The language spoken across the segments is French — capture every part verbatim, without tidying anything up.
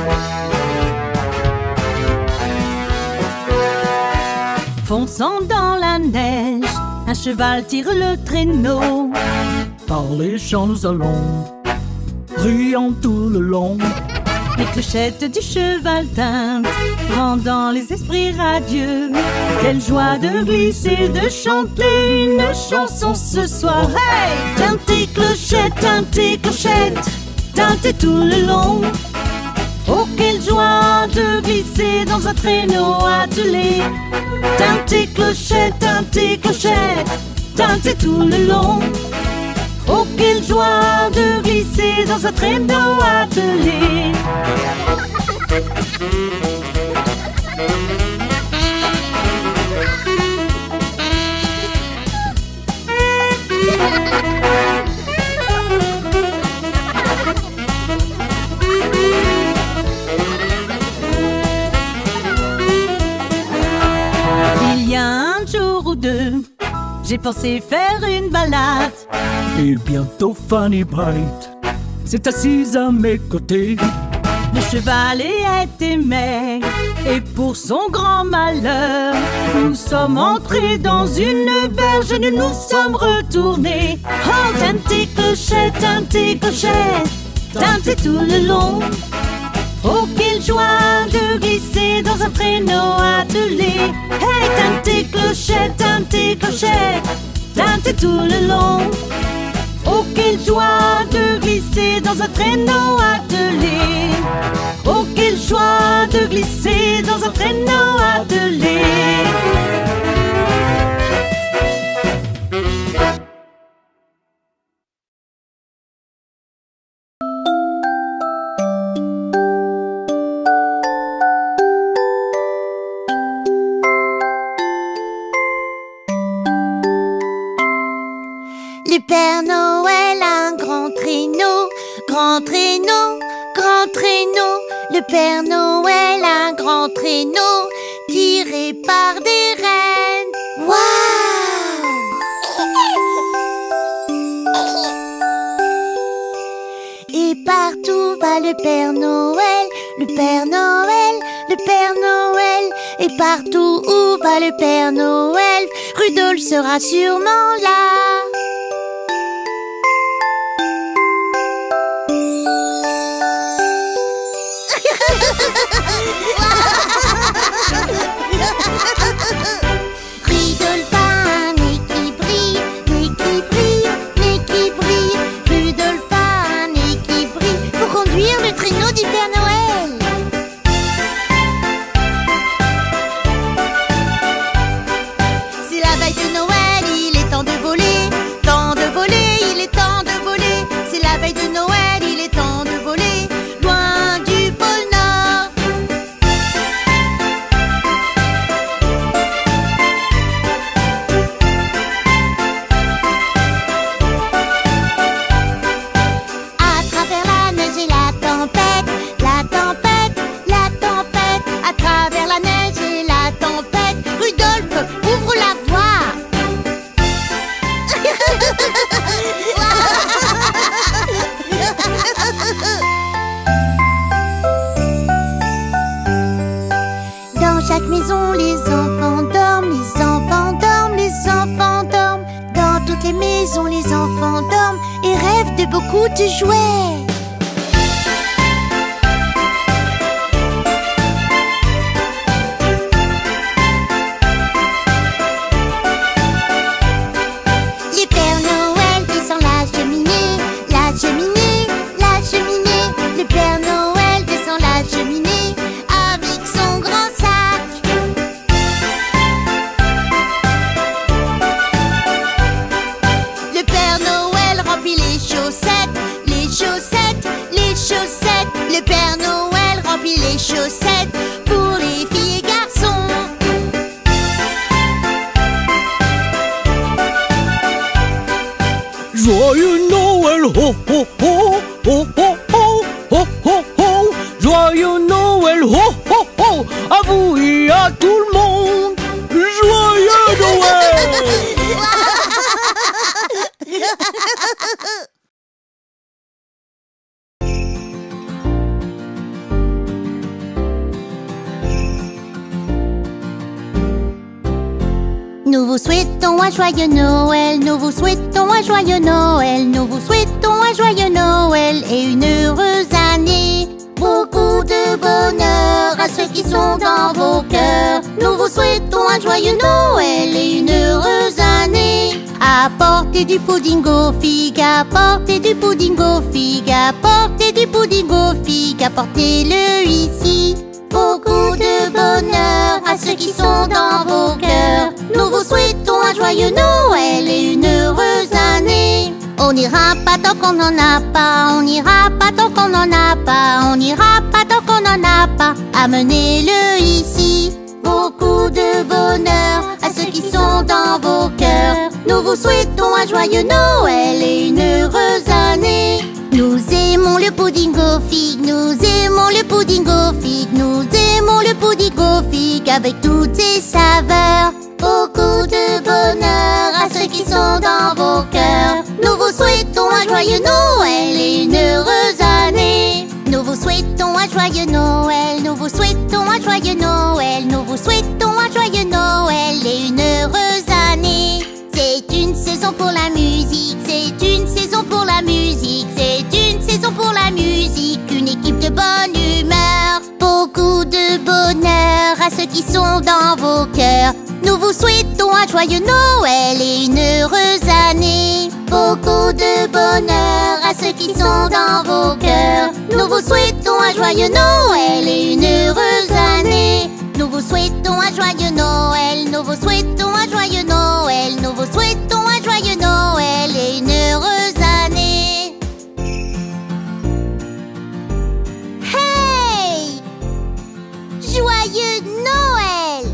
Fonçant dans la neige, un cheval tire le traîneau. Par les champs nous allons, riant tout le long. Les clochettes du cheval tintent, rendant les esprits radieux. Quelle joie de glisser, de chanter une chanson ce soir. Hey! Tintez clochettes, tintez clochettes, tintez tout le long. Oh, quelle joie de glisser dans un traîneau attelé. Tintez clochettes, tintez clochettes, tintez tout le long. Oh, quelle joie de glisser dans un traîneau attelé. Il y a un jour ou deux, j'ai pensé faire une balade. Et bientôt Fanny Bright s'est assise à mes côtés. Le cheval était maigre et pour son grand malheur, nous sommes entrés dans une berge et nous nous sommes retournés. Oh, tintez clochettes, tintez clochettes, tintez tout le long. Oh, quelle joie de glisser dans un traîneau attelé. Hey, tintez clochettes, tintez clochettes, tintez tout le long. Oh, quelle joie de glisser dans un traîneau attelé. Oh, quelle joie de glisser dans un traîneau attelé. Le Père Noël a un grand traîneau, grand traîneau, grand traîneau. Le Père Noël a un grand traîneau tiré par des rennes. Waouh! Et partout va le Père Noël, le Père Noël, le Père Noël. Et partout où va le Père Noël, Rudolph sera sûrement là. Rudolph a un nez qui brille, nez qui brille, nez qui brille. Rudolph a un nez qui brille pour conduire le traîneau du Père Noël. C'est la veille de Noël, il est temps de voler, temps de voler, il est temps de voler. C'est la veille de Noël, il est temps de voler, loin du pôle Nord. À travers la neige et la tempête, la tempête, la tempête. À travers la neige et la tempête, Rudolph ouvre la voie. Dans chaque maison, les enfants dorment, les enfants dorment, les enfants dorment. Dans toutes les maisons, les enfants dorment et rêvent de beaucoup de jouets. Le Père Noël descend la cheminée, la cheminée, la cheminée. Le Père Noël descend la cheminée avec son grand sac. Le Père Noël remplit les chaussettes, les chaussettes, les chaussettes. Le Père Noël remplit les chaussettes pour les filles et garçons. Joyeux Noël, ho ho ho, ho ho ho, ho ho ho. Joyeux Noël, ho ho ho, à vous et à tout le monde. Joyeux Noël. Nous vous souhaitons un joyeux Noël, nous vous souhaitons un joyeux Noël, nous vous souhaitons un joyeux Noël et une heureuse année. Beaucoup de bonheur à ceux qui sont dans vos cœurs. Nous vous souhaitons un joyeux Noël et une heureuse année. Apportez du pudding aux figues, apportez du pudding aux figues, apportez du pudding aux figues, apportez-le ici. Beaucoup de bonheur à ceux qui sont dans vos cœurs. Nous vous souhaitons un joyeux Noël et une heureuse année. On n'ira pas tant qu'on n'en a pas, on n'ira pas tant qu'on n'en a pas, on n'ira pas tant qu'on n'en a pas. Amenez-le ici. Beaucoup de bonheur à ceux qui sont dans vos cœurs. Nous vous souhaitons un joyeux Noël et une heureuse année. Nous aimons le pudding aux figues, nous aimons le pudding aux figues, nous aimons le pudding aux figues avec toutes ses saveurs. Beaucoup de bonheur à ceux qui sont dans vos cœurs. Nous vous souhaitons un joyeux Noël et une heureuse année. Nous vous souhaitons un joyeux Noël, nous vous souhaitons un joyeux Noël, nous vous souhaitons un joyeux Noël et une heureuse année. C'est une saison pour la musique, c'est une saison pour la musique, c'est une saison pour la musique, une équipe de bonne humeur. Beaucoup de bonheur à ceux qui sont dans vos cœurs. Nous vous souhaitons un joyeux Noël et une heureuse année. Beaucoup de bonheur à ceux qui sont dans vos cœurs. Nous vous souhaitons un joyeux Noël et une heureuse année. Nous vous souhaitons un joyeux Noël, nous vous souhaitons un joyeux Noël, nous vous souhaitons un joyeux Noël et une heureuse année. Hey! Joyeux Noël!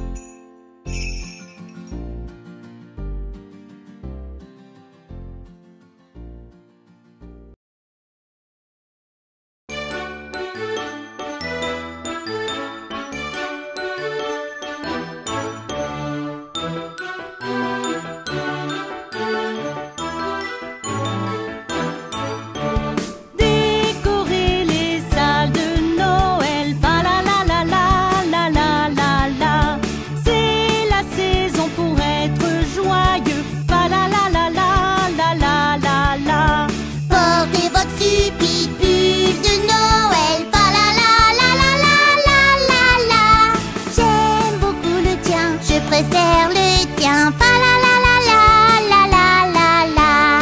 Décorer les salles de Noël, fa la la la la la la la la. C'est la saison pour être joyeux, fa la la la la la la la la. Portez votre stupide pull de Noël, fa la la la la la la la la. J'aime beaucoup le tien, je préfère le tien, fa la la la la la la la la.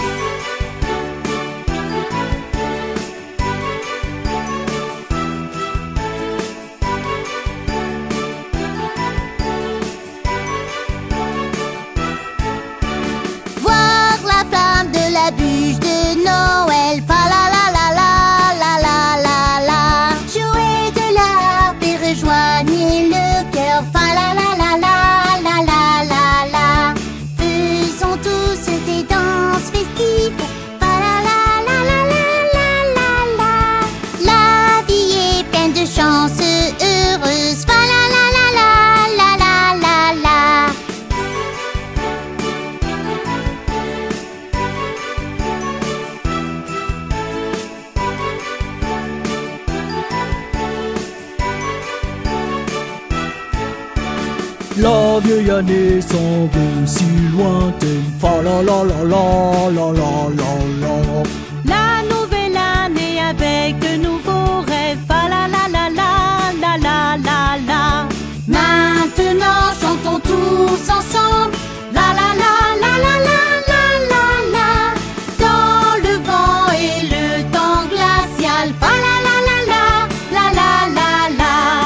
Voir la flamme de la bûche de Noël, fa la la la la la la la la. Jouez de l'harpe et rejoignez le cœur, fa la la la la la la la la. Faisons tous des danses festives, fa la la la la la la la la. La vie est pleine de chance heureuse, fa la la la la la la la la. La vieille année semble si lointaine, fa la la la la la la la la. La nouvelle année avec de nouveaux rêves, fa la la la la la la la la. Maintenant chantons tous ensemble, la la la la la la la la la. Dans le vent et le temps glacial, fa la la la la la la la la.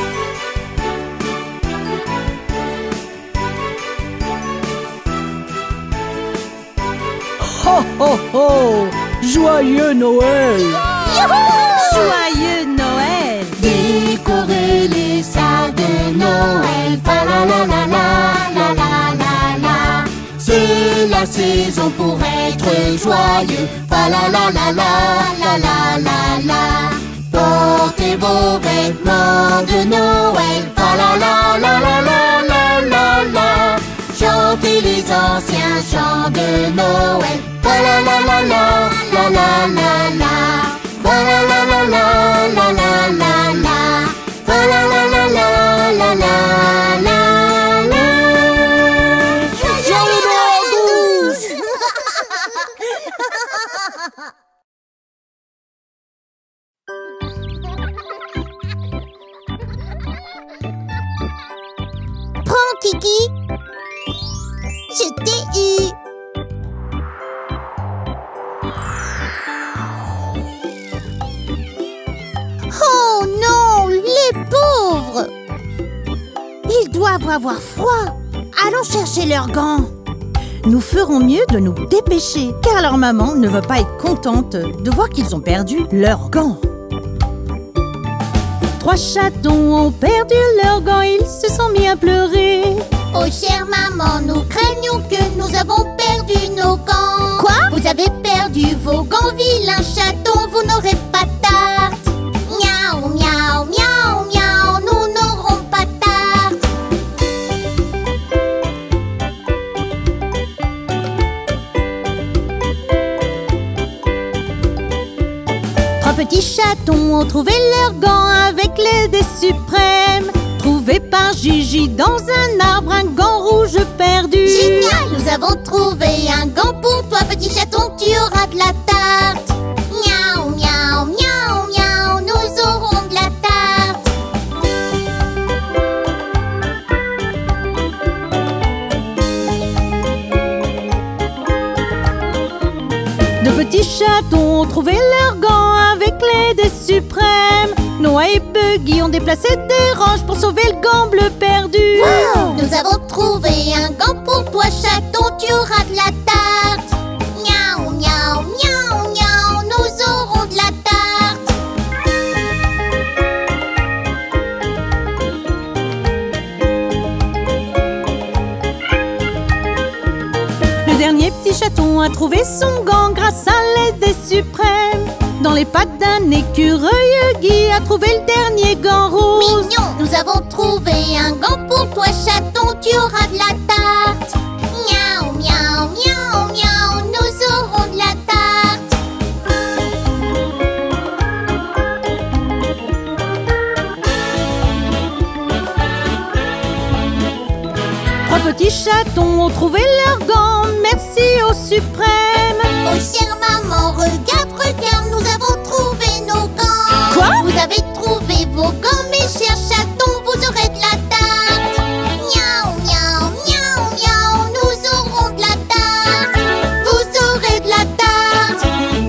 Ho ho ho! Joyeux Noël! Joyeux Noël! Décorer les salles de Noël, fa la la la la la la la la. C'est la saison pour être joyeux, fa la la la la la la la la. Portez vos vêtements de Noël, fa la la la la la la la la. Chantez les anciens chants de Noël, fa la la la la la la la la. Fa la la la la la la la la. Fa la la la la la la la la. doivent avoir froid. Allons chercher leurs gants. Nous ferons mieux de nous dépêcher, car leur maman ne va pas être contente de voir qu'ils ont perdu leurs gants. Trois chatons ont perdu leurs gants, ils se sont mis à pleurer. Oh chère maman, nous craignons que nous avons perdu nos gants. Quoi? Vous avez perdu vos gants, vilain chaton, vous n'aurez pas de tarte. Miaou, miaou, miaou, miaou, nous n'aurons pas de tarte. Trois petits chatons ont trouvé leurs gants avec l'aide des suprêmes. Trouvé par Gigi dans un arbre, un gant rouge perdu. Génial! Nous avons trouvé un gant pour toi, petit chaton, tu auras de la tarte. Miaou, miaou, miaou, miaou, nous aurons de la tarte. Deux petits chatons ont trouvé leurs gants avec l'aide des suprêmes. Noah et Buggy ont déplacé des roches pour sauver le gant bleu perdu. Wow! Nous avons trouvé un gant pour toi, chaton, tu auras de la tarte. Miaou, miaou, miaou, miaou, nous aurons de la tarte. Le dernier petit chaton a trouvé son gant grâce à l'aide des suprêmes. Dans les pattes d'un écureuil, Guy a trouvé le dernier gant rose. Mignon! Nous avons trouvé un gant pour toi, chaton, tu auras de la tarte. Miaou, miaou, miaou, miaou, nous aurons de la tarte. Trois petits chatons ont trouvé leurs gants, merci au suprême. Oh chère maman, regarde, regarde, nous avons trouvé nos gants. Quoi? Vous avez trouvé vos gants, mes chers chatons, vous aurez de la tarte. Miaou, miaou, miaou, miaou, nous aurons de la tarte. Vous aurez de la tarte.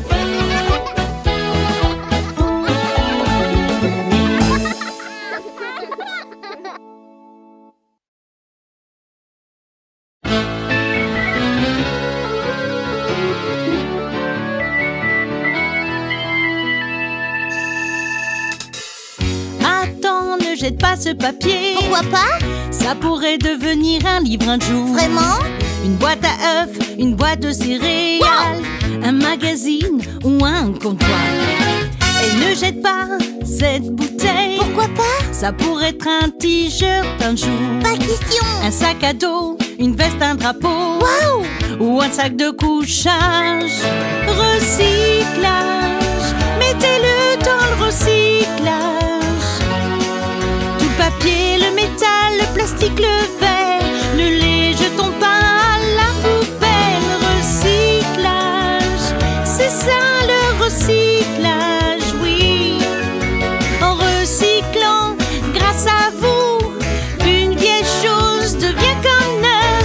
Jette pas ce papier. Pourquoi pas? Ça pourrait devenir un livre un jour. Vraiment? Une boîte à œufs, une boîte de céréales, wow! Un magazine ou un comptoir. Et ne jette pas cette bouteille. Pourquoi pas? Ça pourrait être un t-shirt un jour. Pas question. Un sac à dos, une veste, un drapeau. Wow! Ou un sac de couchage. Recyclage, mettez-le dans le recyclage. Le papier, le métal, le plastique, le verre, ne les jetons pas à la poubelle. Recyclage, c'est ça le recyclage, oui. En recyclant, grâce à vous, une vieille chose devient comme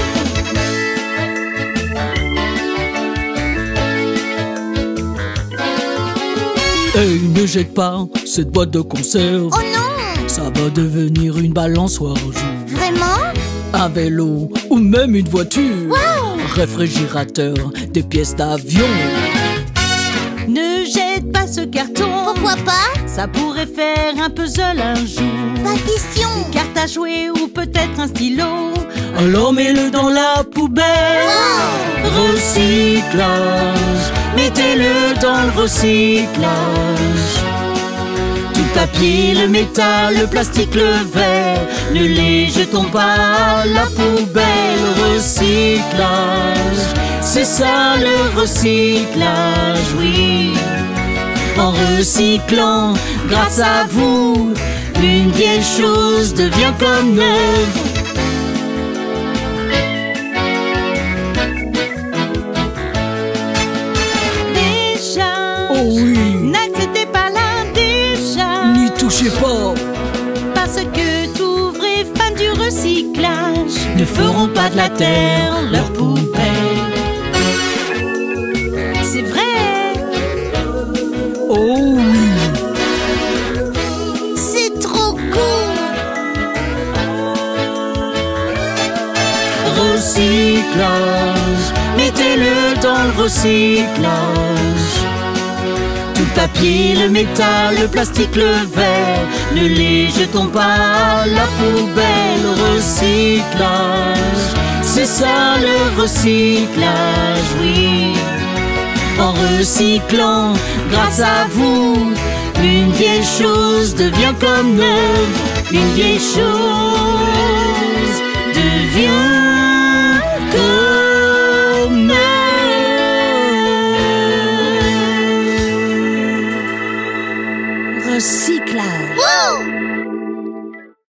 neuve. Hey, ne jette pas cette boîte de conserve. Oh non! Ça va devenir une balançoire un jour. Vraiment? Un vélo ou même une voiture. Wow! Réfrigérateur, des pièces d'avion. Ne jette pas ce carton. Pourquoi pas? Ça pourrait faire un puzzle un jour. Pas question. Une carte à jouer ou peut-être un stylo. Alors mets-le dans la poubelle. Wow! Recyclage, mettez-le dans le recyclage. Le papier, le métal, le plastique, le verre, ne les jetons pas à la poubelle. Recyclage, c'est ça le recyclage, oui. En recyclant, grâce à vous, une vieille chose devient comme neuve. Déjà, oh oui, n'acceptez pas la déjà. n'y touchez pas. Parce que tous vrais fans du recyclage ne feront pas de la terre leur poubelle. C'est vrai. Oh oui. C'est trop cool. recyclage. Mettez-le dans le recyclage. Tout le papier, le métal, le plastique, le verre, ne les jetons pas à la poubelle. Recyclage, c'est ça le recyclage, oui. En recyclant, grâce à vous, une vieille chose devient comme neuve. Une vieille chose devient comme neuve. Recyclage. Wow!